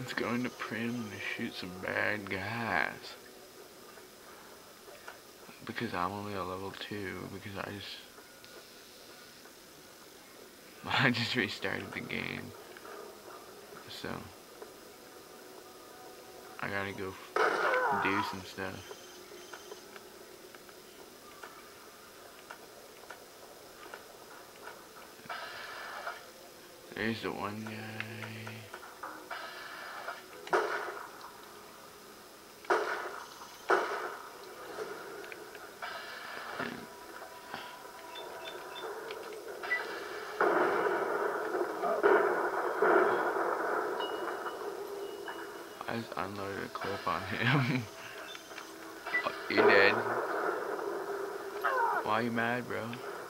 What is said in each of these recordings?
Let's go into Prim to shoot some bad guys. Because I'm only a level 2, because I just restarted the game. So I gotta go do some stuff. There's the one guy. I just unloaded a clip on him. Oh, you're dead. Why are you mad, bro?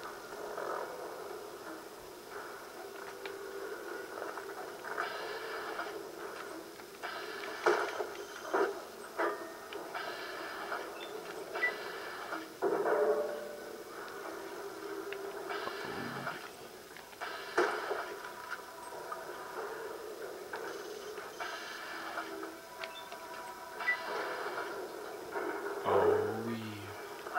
Oh, yeah.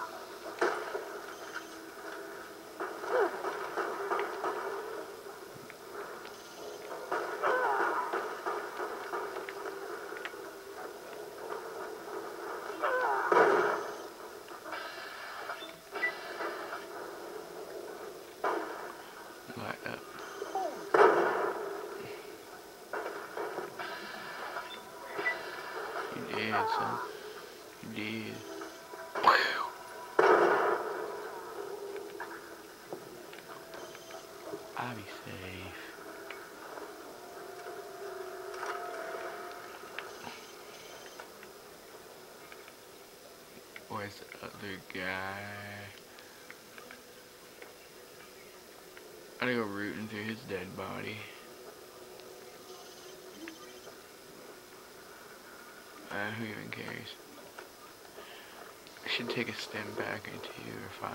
Light up. You did, son. You did. I'll be safe. Where's the other guy? I gotta go rooting through his dead body. Who even cares? I should take a stim pack or 2 or 5.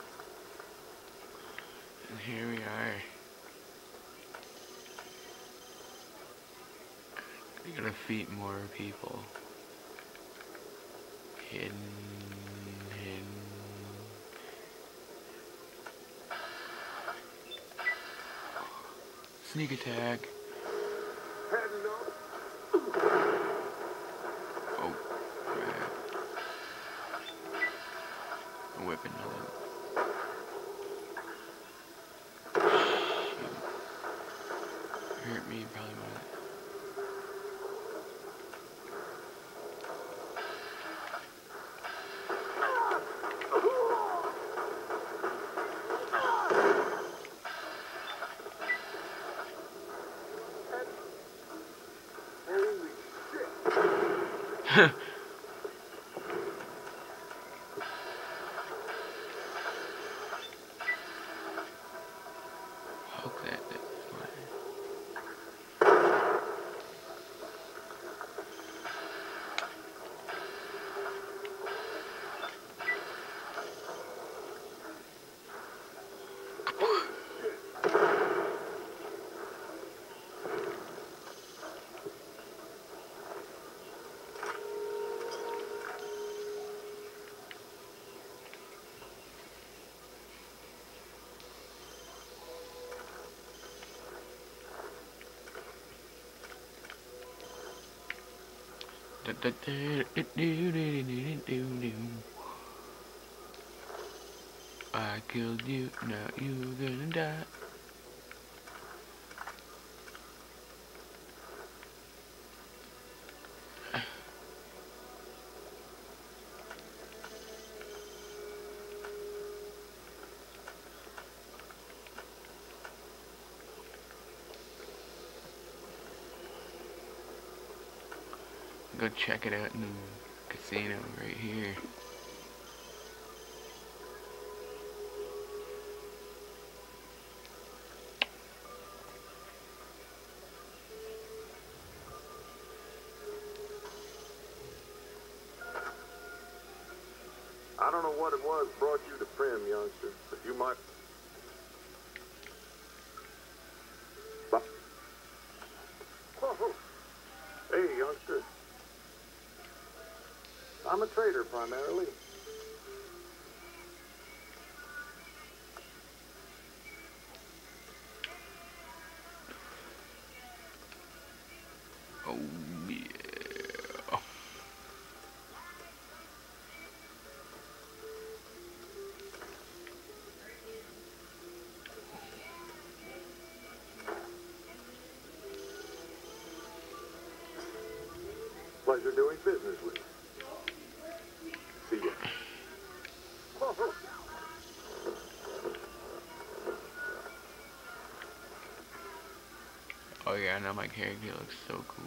And here we are. We gotta defeat more people. Hidden. Sneak attack. Oh, crap. I'm whipping another. Hurt me, probably might. Hope that's fine. I killed you, now you're gonna die. Go check it out in the casino right here. I don't know what it was brought you to Prim, youngster, but you might... Whoa. youngster? I'm a trader primarily. Oh, yeah. Pleasure doing business with you. See ya. Oh yeah, I know my character looks so cool.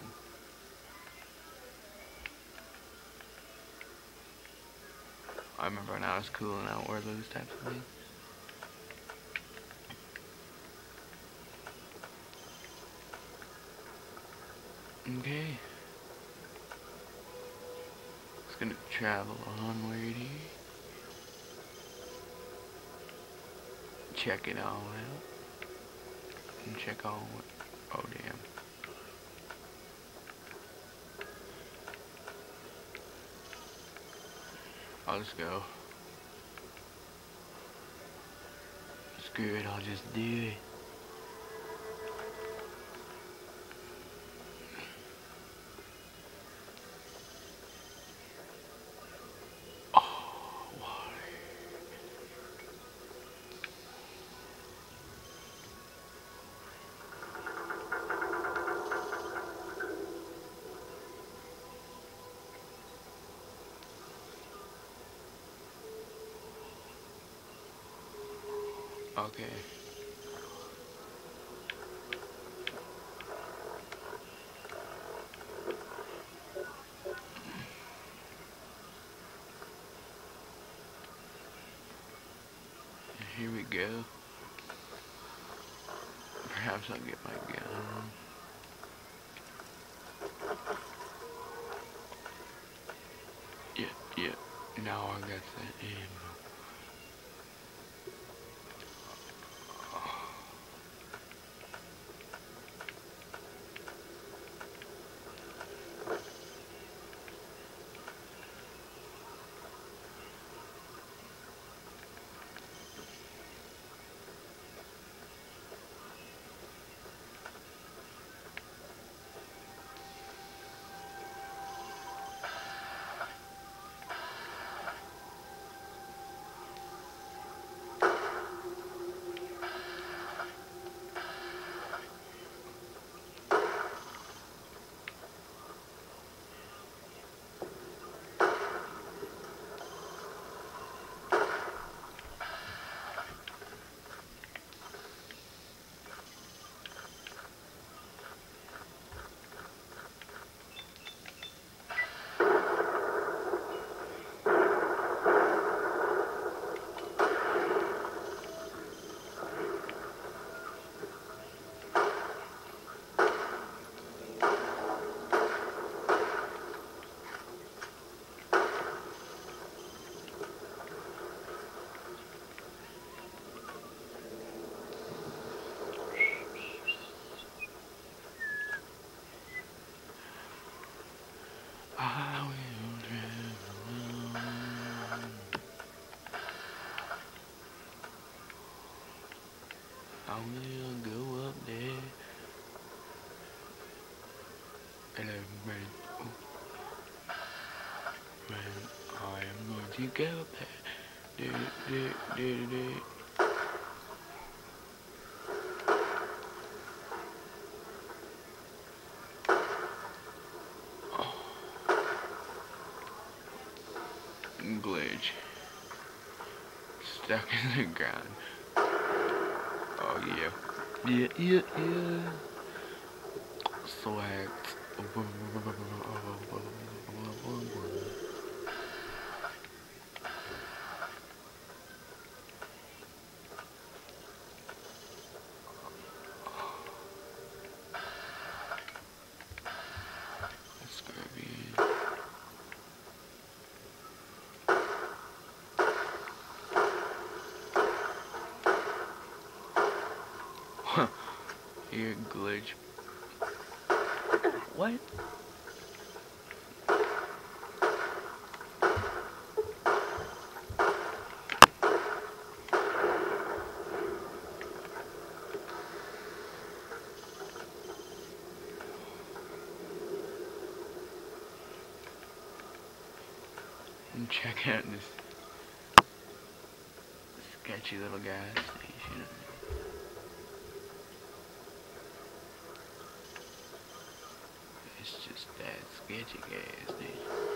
I remember when I was cool and I wore those types of things. Okay. Just gonna travel onward here. Check it all out. And check all what. Oh damn. I'll just go. Screw it, I'll just do it. Oh, water. Okay. Here we go. Perhaps I'll get my gun. Yeah. Now I got that ammo. I will travel on. I will go up there. And man, oh, man, I am going to go up there. Do. Glitch. Stuck in the ground. Oh yeah. Yeah. Swag. Let's go be. Here, glitch. What? And check out this sketchy little gas station. It's just that sketchy gas station.